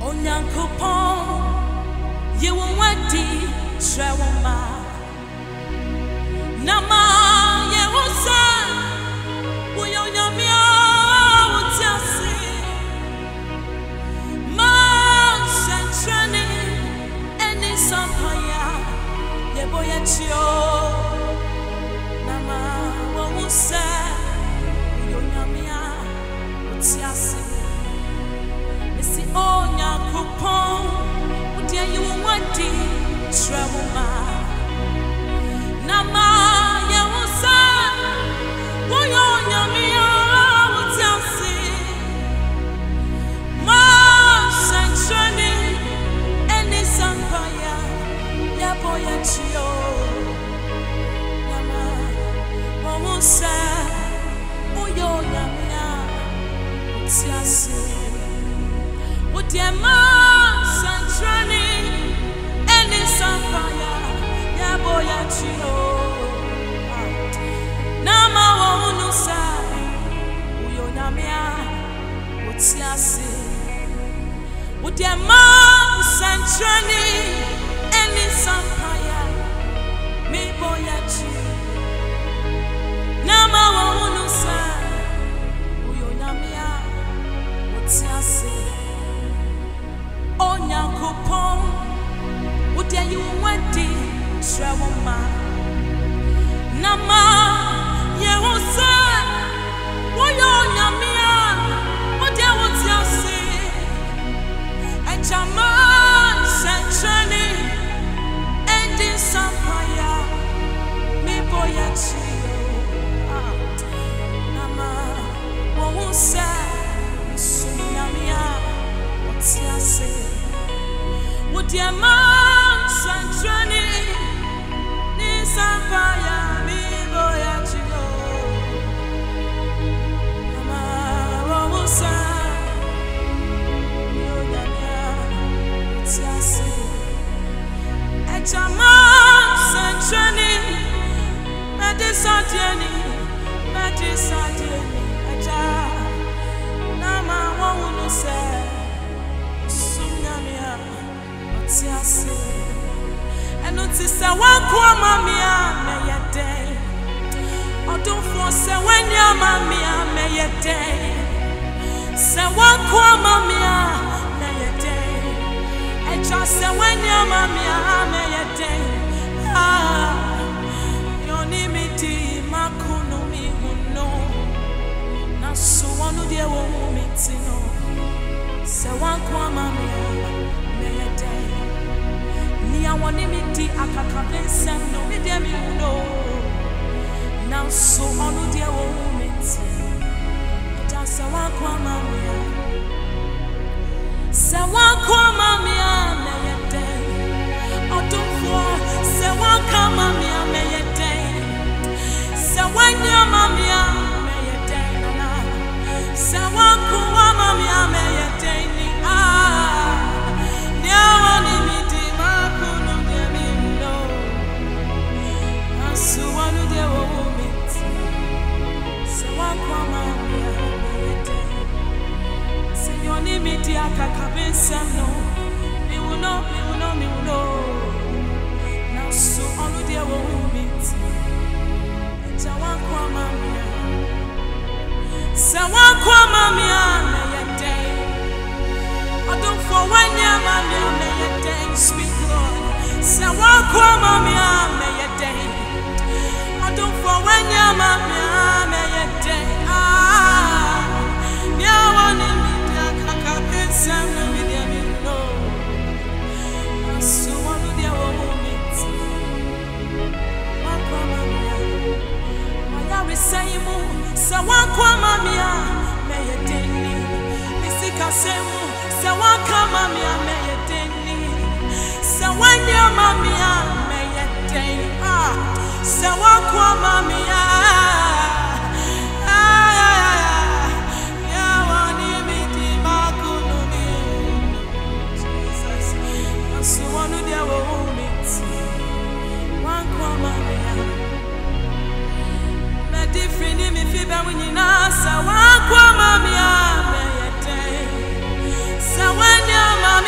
Onyankopon, you won't Shawama. Nama, you will say, we on your meow, what's your say? Mars and training, and it's on fire, ye boy at you. Nama, what will say, we on your meow, what's your say? Missy, Onyankopon, what do you want to Shawama? Nama, you will say, we on your meow, what's your say? Mars and training, and it's on fire, ye boy at you. Nama, what will say, we on your meow, what's your say? What dear Mars and training, and it's on fire, yeah boy at you. Nama wonu sa, uyo namia, what's ya say? What dear Mars and training, and it's on fire, me boy at you. Nama wonu sa, uyo namia, what's ya say? Onyankopon, what do you want to Shawama? Nama, you will say, what do you say? And Jaman and training, and in Sampaya, me boy at you. Nama, what will say? Sunyamia, what's your say? What dear Mars and training, this empire, me boy at you. Mama, what was I? What's your say? And your Mars and training, Medisadiani, and Nama, what will you say? And notice I walk one mamma, may a day. Or don't force a when your mamma, may a day. Say walk one mamma, may a day. And just say when your mamma, may a day. Ah, your name is Makuno, me who know. Now, so one of the women, say walk one mamma. I want to meet the Akakabensa, no, me dear, you know. Now, so on the dear woman, just a walk one mamma. Say walk one mamma, may a day. Or don't fall, say walk one mamma, may a day. Say when your mamma, may a day. Say walk one mamma, may a day. Ah, now on the so one of the women, so one come out, say your name is Akakabensa, no, me will know, me will know, me will know. Now, so one of the women, so one come out, so one come out, may a day. I don't for when your mammy, may a day, speak Lord, so one come out, may a day. Don't for when your mamma may a day. Ah, you want to meet the Akakabensa with your window. So one of their women, one mamma, my Yarisaimu, so one mamma may a day. Missika Semu, so one mamma may a day. So when your mamma may a day. Ah. So walk one mamma, yeah, one imiti makunumi. Jesus, so one of their women, one mamma, me different me fiba when you nasa, one mamma, me a day. So when your mamma.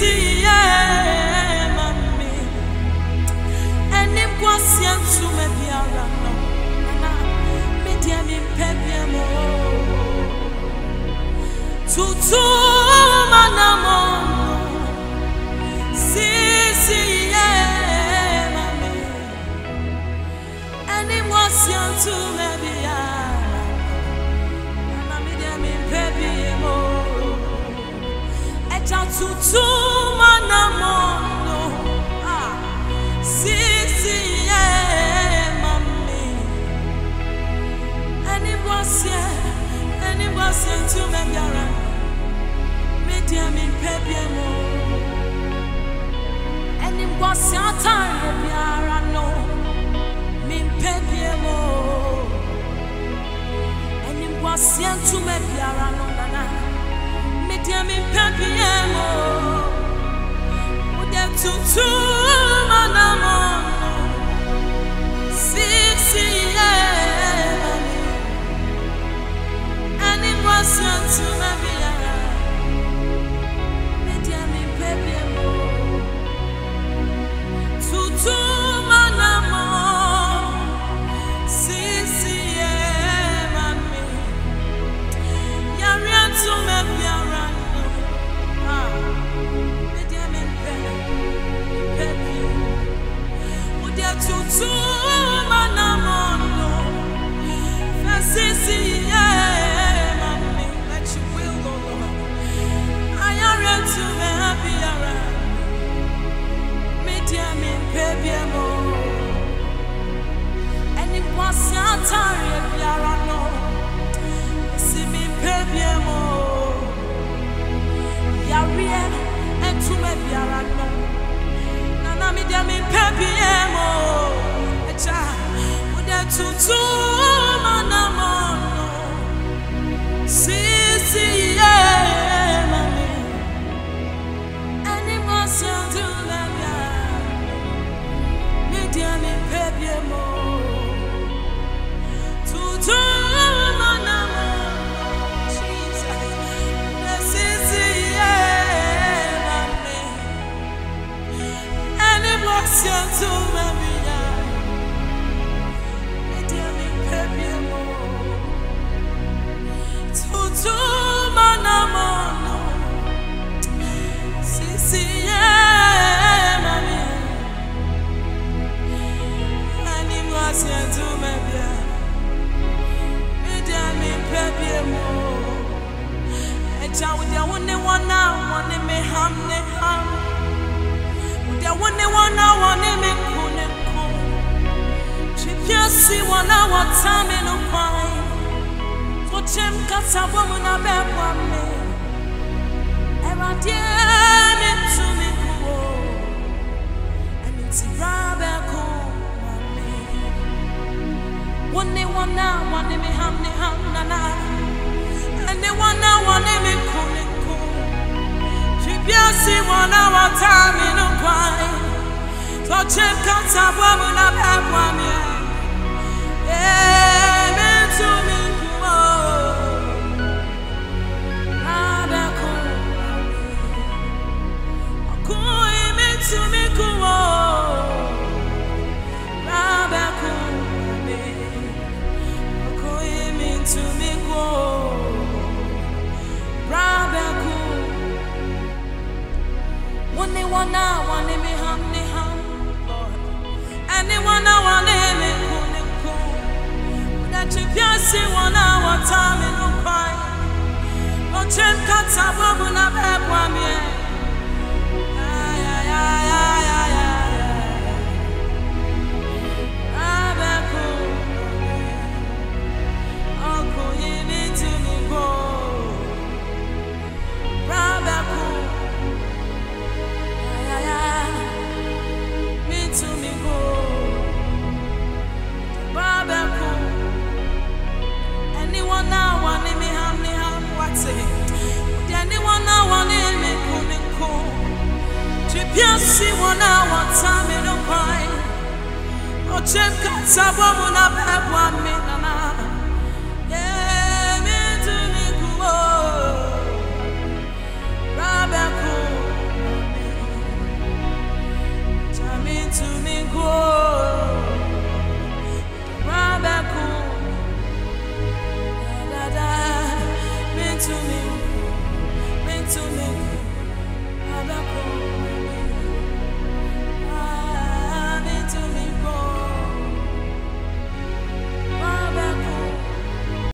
Ochem katsabo muna pepwa me